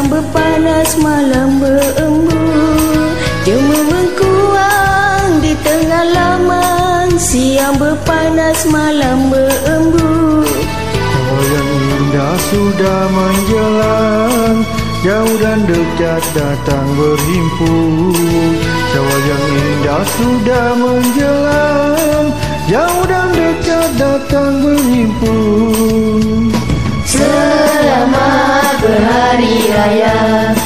Siang berpanas, malam berembun, jemur mengkuang di tengah laman. Siang berpanas, malam berembun. Cawa yang indah sudah menjelang, jauh dan dekat datang berhimpun. Cawa yang indah sudah menjelang, jauh dan dekat datang berhimpun. Selamat berhari raya,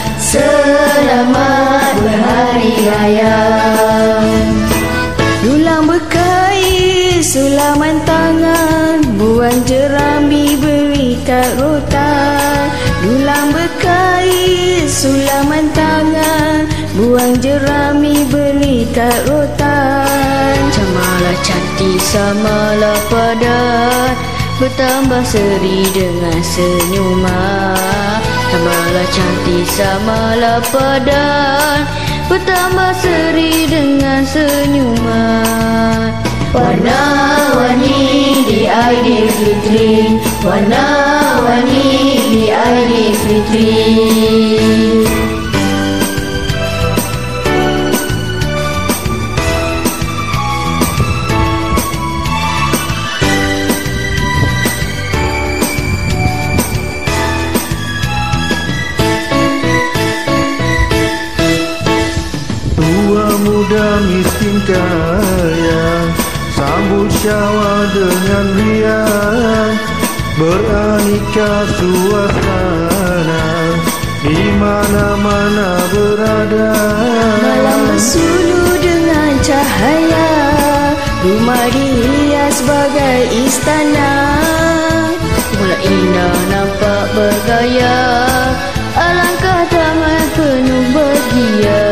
selamat berhari raya. Dulang berkait, sulaman tangan, buang jerami berikat rotan. Dulang berkait, sulaman tangan, buang jerami berikat rotan. Samalah cantik, samalah padat, bertambah seri dengan senyuman. Samalah cantik, samalah padan, bertambah seri dengan senyuman. Warna-warni di Aidilfitri, warna-warni di Aidilfitri. Muda miskin kaya, sambut Syawal dengan riang, beraneka suasana di mana-mana berada. Malam bersulu dengan cahaya, rumah dihias bagai istana. Mula indah nampak bergaya, alangkah damai penuh bahagia.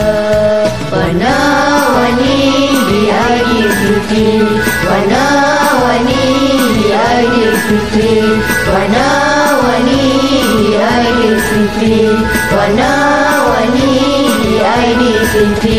Warna-warni di Aidilfitri, warna-warni di Aidilfitri, warna-warni di Aidilfitri, warna-warni di Aidilfitri.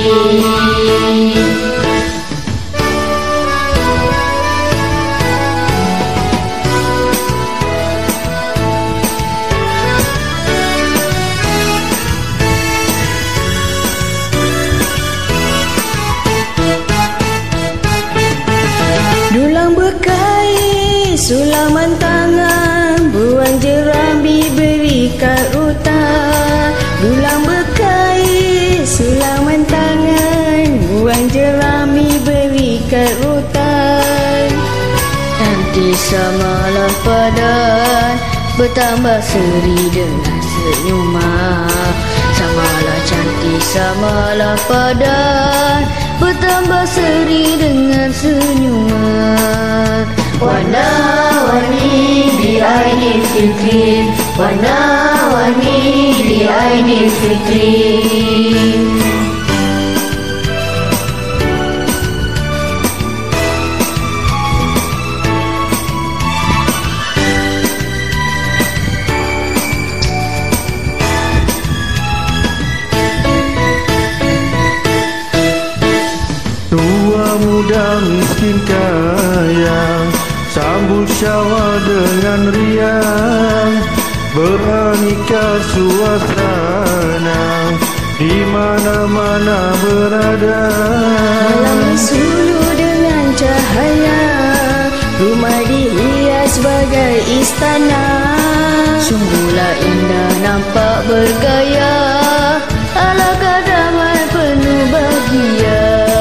Dulang berkait, sulaman tangan, buang jerami berikat rotan. Dulang berkait, sulaman tangan, buang jerami berikat rotan. Cantik samalah padan, bertambah seri dengan senyuman. Samalah cantik, samalah padan, bertambah seri dengan senyuman. Warna-warni di Aidilfitri, warna-warni di Aidilfitri. Muda miskin kaya, sambut Syawal dengan riang, beraneka suasana di mana-mana berada. Malam bersulu dengan cahaya, rumah dihias bagai istana. Sungguhlah indah nampak bergaya, alangkah damai penuh bahagia.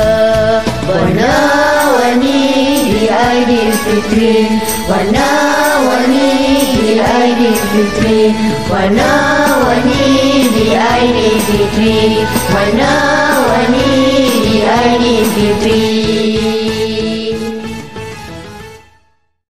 Warna-warni di Aidilfitri, warna-warni di Aidilfitri, warna-warni di Aidilfitri, warna-warni di Aidilfitri.